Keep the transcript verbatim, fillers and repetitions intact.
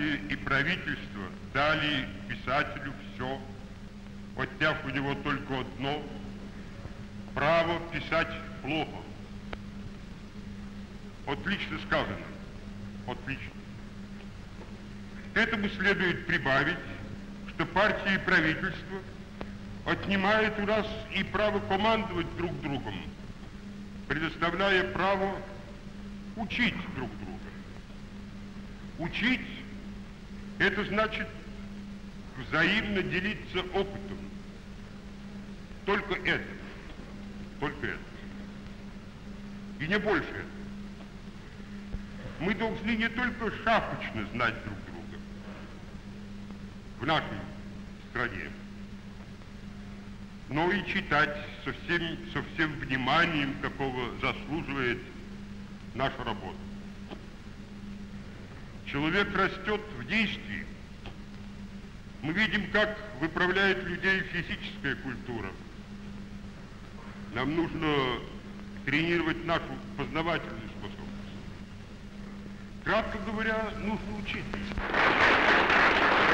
партия и правительство дали писателю все, отняв у него только одно – право писать плохо. Отлично сказано. Отлично. К этому следует прибавить, что партия и правительство отнимают у нас и право командовать друг другом, предоставляя право учить друг друга. Учить – это значит взаимно делиться опытом. Только это. Только это. И не больше этого. Мы должны не только шапочно знать друг друга в нашей стране, но и читать со всем, со всем вниманием, какого заслуживает наша работа. Человек растет в действии. Мы видим, как выправляет людей физическая культура. Нам нужно тренировать нашу познавательную способность. Кратко говоря, нужно учиться.